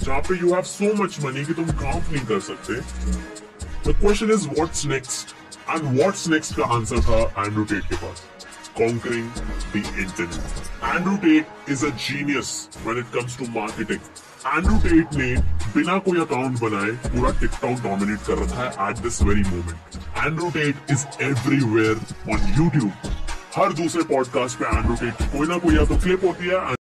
जहाँ पे you have so much money कि तुम काउंट नहीं कर सकते। The question is what's next, and what's next का आंसर था एंड्रू टेट के पास, conquering the internet. Andrew Tate is a genius when it comes to marketing. Andrew Tate ने बिना कोई अकाउंट बनाए पूरा टिकटॉक डोमिनेट कर रखा है at this very moment. Andrew Tate is everywhere on YouTube. हर दूसरे पॉडकास्ट पे एंड्रू टेट की कोई ना कोई या तो क्लिप होती है